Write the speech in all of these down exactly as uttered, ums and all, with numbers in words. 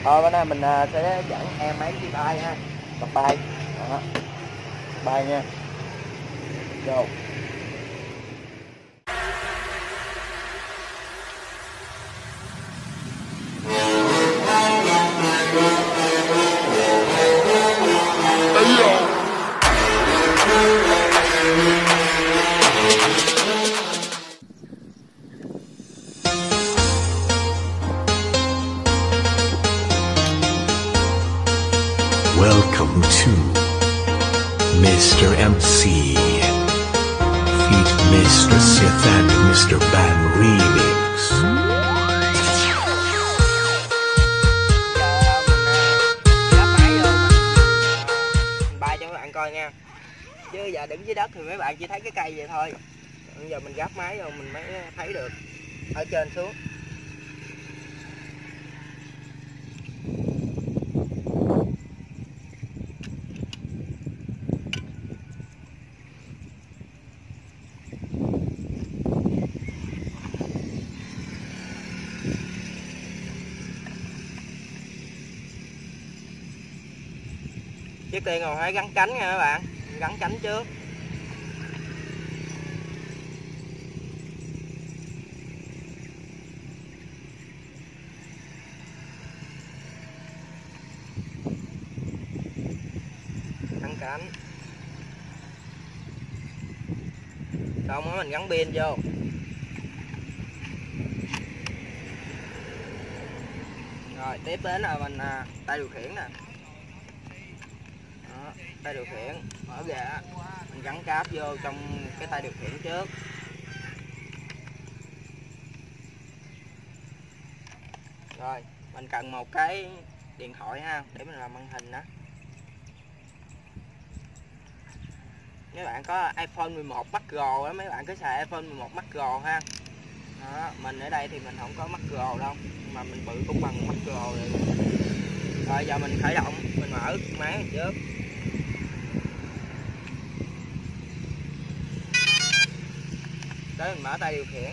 Thôi bữa nay mình sẽ dẫn em mấy đi bay ha, tập bay, đó. Bay nha, go. Welcome to Mister em xê feat. Mister Sith and Mister Ban Remix. Bay cho mấy bạn coi nha, chứ giờ đứng dưới đất thì mấy bạn chỉ thấy cái cây vậy thôi. Bây giờ mình gắp máy rồi mình mới thấy được ở trên xuống. Trước tiên rồi phải gắn cánh nha các bạn, gắn cánh trước. Gắn cánh. Xong rồi mình gắn pin vô. Rồi tiếp đến là mình à, tay điều khiển nè. Đó, tay điều khiển mở ra, mình gắn cáp vô trong cái tay điều khiển trước. Rồi mình cần một cái điện thoại ha, để mình làm màn hình đó. Mấy bạn có iPhone mười một Macro á, mấy bạn cứ xài iPhone mười một Macro ha. Đó, mình ở đây thì mình không có Macro đâu, mà mình bự cũng bằng Macro rồi. Rồi giờ mình khởi động, mình mở máy mình trước. Tới mình mở tay điều khiển.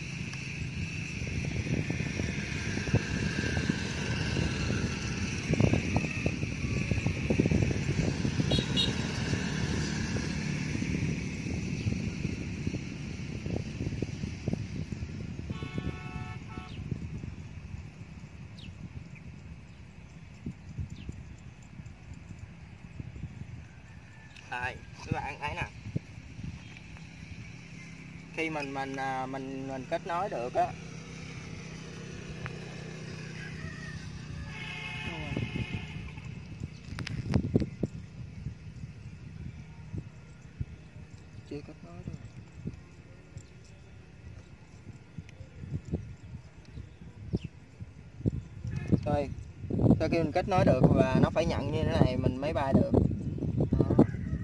Đây, các bạn thấy nè. Khi mình mình mình mình kết nối được á, chưa kết nối được. Rồi sau khi mình kết nối được và nó phải nhận như thế này mình mới bay được. Đó.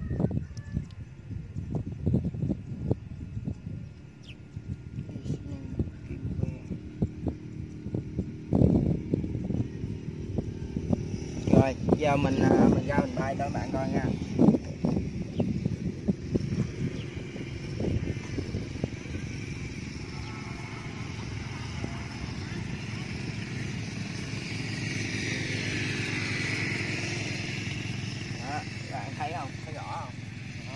Rồi giờ mình mình ra mình bay cho các bạn coi nha. Đó, các bạn thấy không? Thấy rõ không? Đó.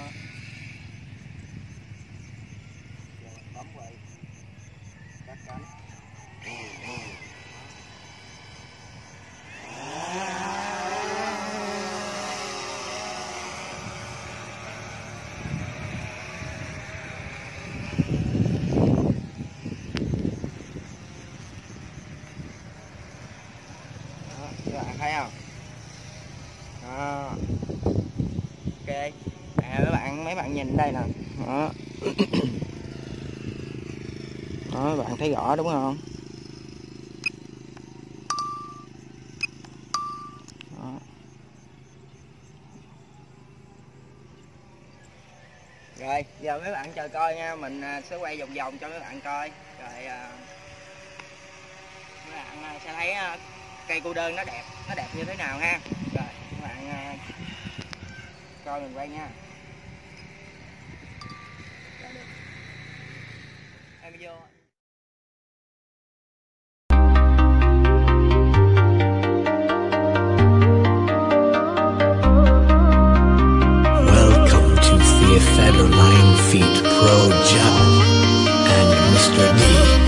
Giờ mình bấm quay cắt cánh. Các bạn thấy không? Đó. Ok. À, các bạn mấy bạn nhìn đây nè. Đó. Đó, các bạn thấy rõ đúng không? Đó. Rồi giờ mấy bạn chờ coi nha, mình sẽ quay vòng vòng cho mấy bạn coi. Rồi mấy bạn sẽ thấy cây cô đơn nó đẹp, nó đẹp như thế nào ha. Rồi các bạn coi mình quay nha. Rồi được. Em vô. Federline Feet Pro Gel, and Mister D.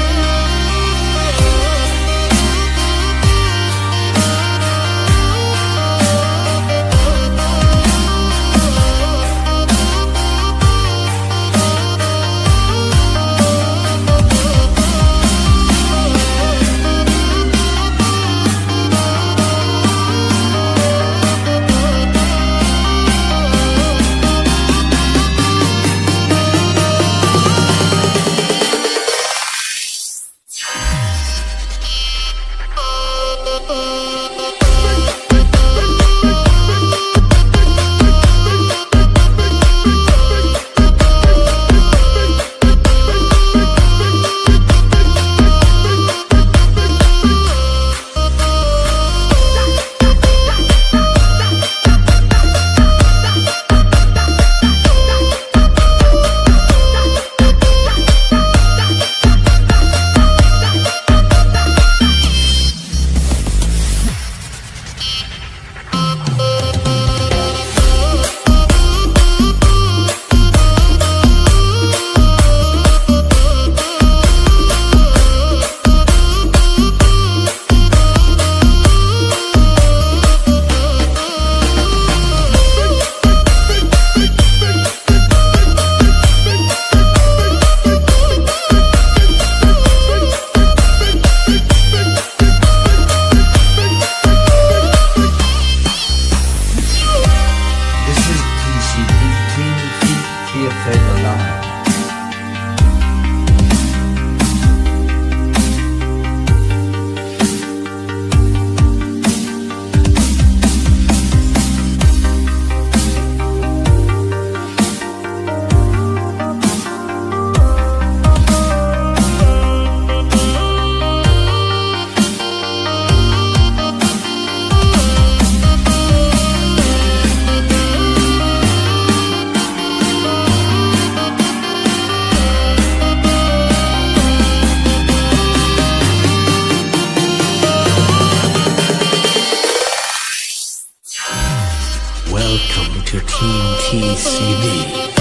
Welcome to Team T C B.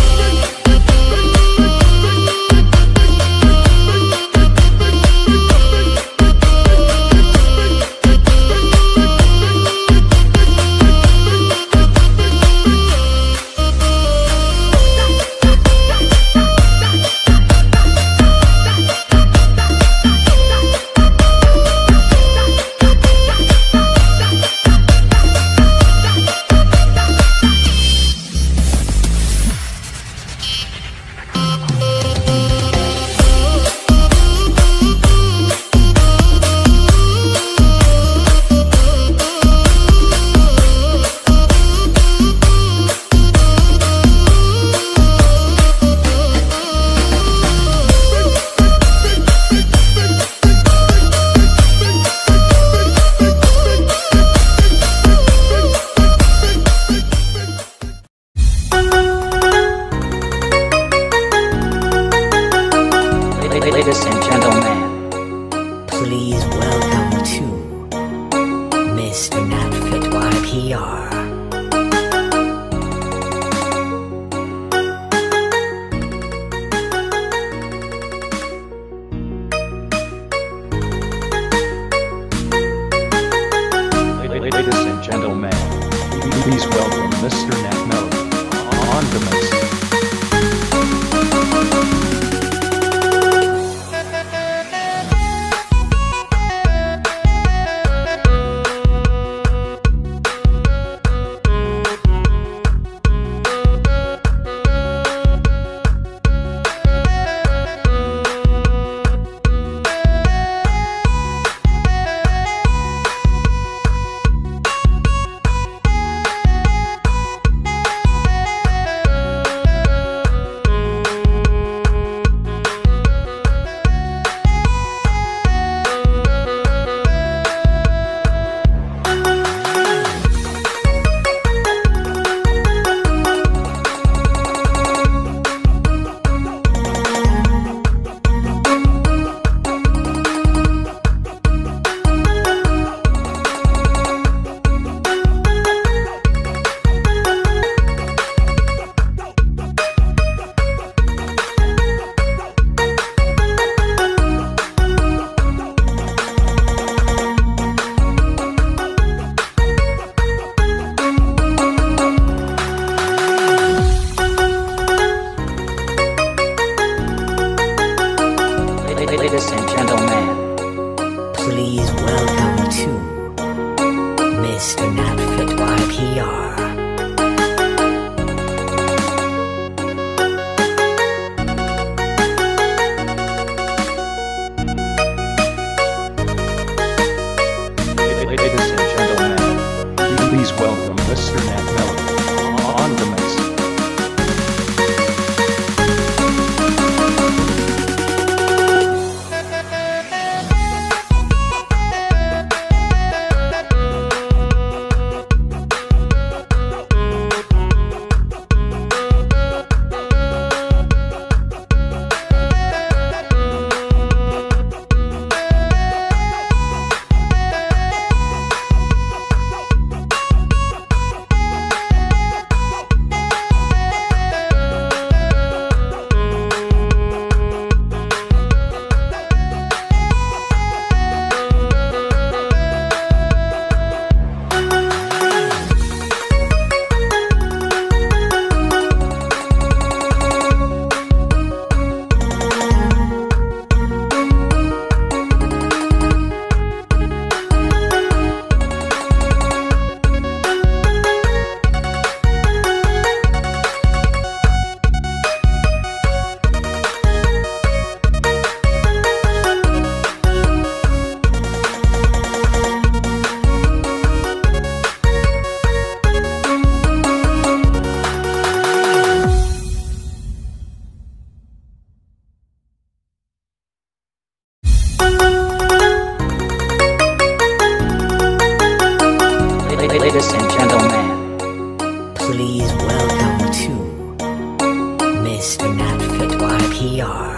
R.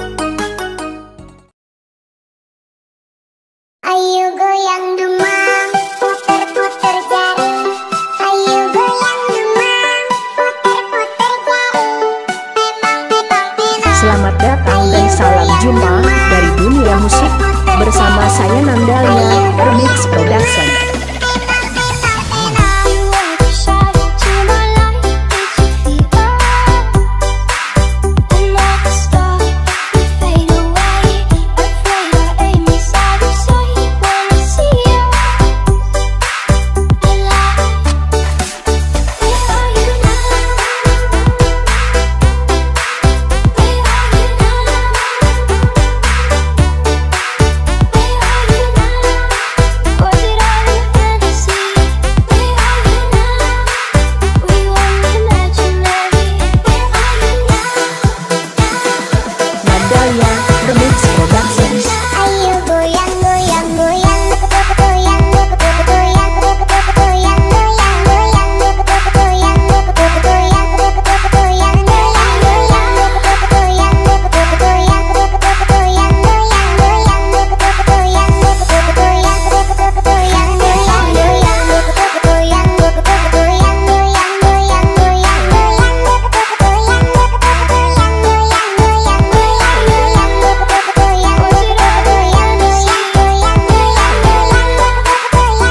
Ayo goyang demang, puter-puter jari. Ayo goyang demang, puter-puter jari. Memang memang memang. Selamat datang dan salam jumpa dari dunia musik bersama saya Nandalia Remix Production.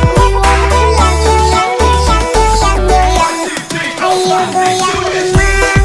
Goyang demang.